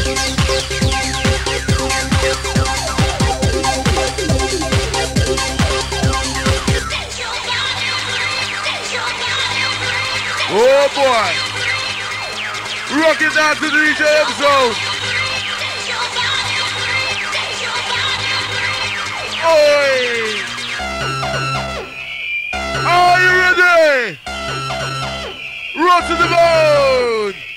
Oh boy. Rock it down to the DJ episode. Oi. Are you ready? Rock to the bone.